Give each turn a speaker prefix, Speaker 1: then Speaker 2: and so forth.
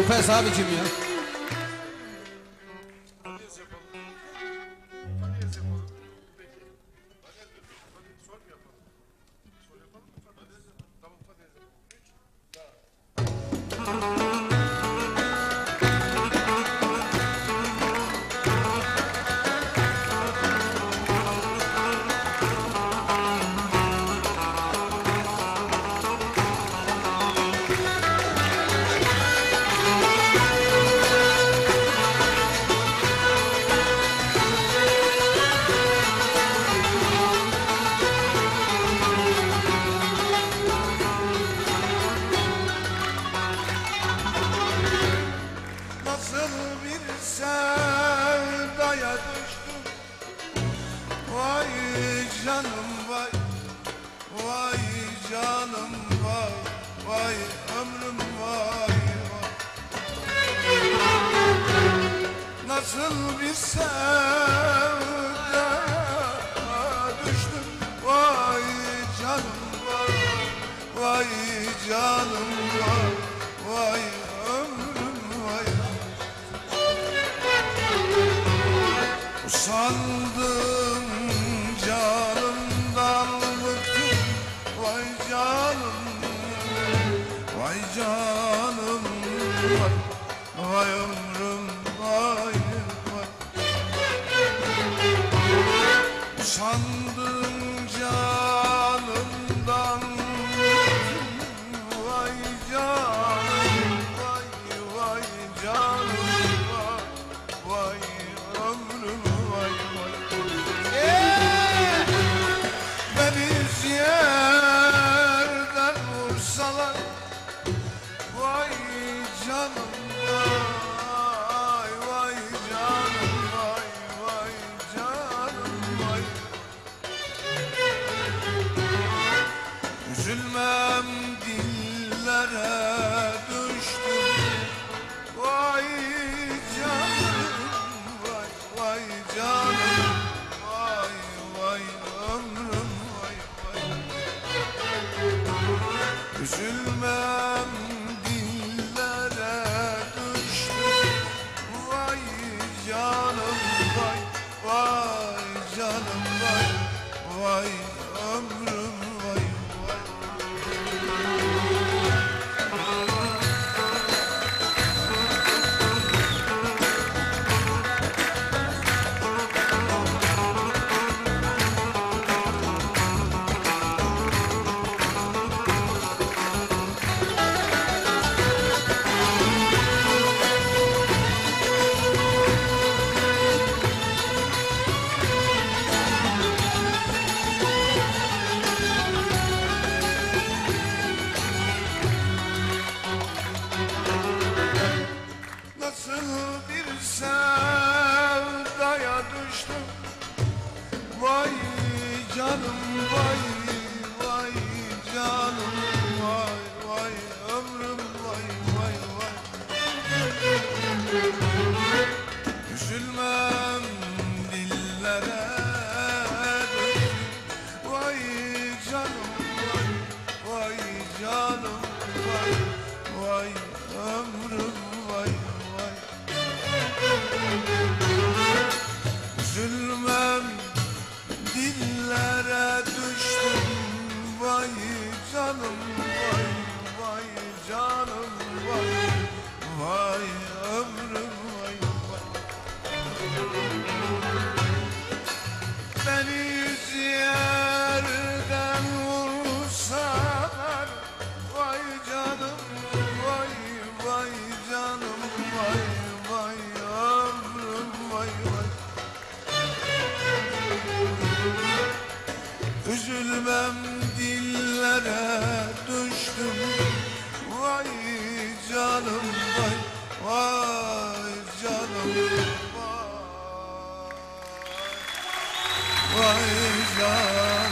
Speaker 1: pes abicim ya.
Speaker 2: Sevdaya düştüm, vay canım vay, vay canım vay, vay ömrüm vay, vay. Nasıl bir sevdaya düştüm, vay canım vay, vay canım vay, vay ömrüm vay. Usandım canımdan bıktım, vay canım, vay canım, vay, vay ömrüm, vay, vay. Usandım canımdan bıktım, vay canım, vay, vay canım, vay, vay ömrüm. Beni yerden vursalar, vay canım vay, vay canım vay, vay canım vay. Üzülmem dillere düştüm, vay canım vay, vay canım, vay, vay ömrüm vay, vay. Üzülmem dillere düştüm, vay canım vay, vay canım vay, vay ömrüm vay, vay. Nasıl bir sevdaya düştüm, vay canım vay, vay canım vay, vay ömrüm vay, vay, vay. Üzülmem dillere düştüm, vay canım vay, vay canım vay, vay ömrüm vay, vay. Üzülmem dillere düştüm, vay canım vay, vay canım vay, vay ömrüm vay, vay. Beni yüz yerden vursalar, vay canım vay, vay canım vay, vay ömrüm vay, vay. Üzülmem dillere düştüm, vay canım vay, vay canım vay, vay canım.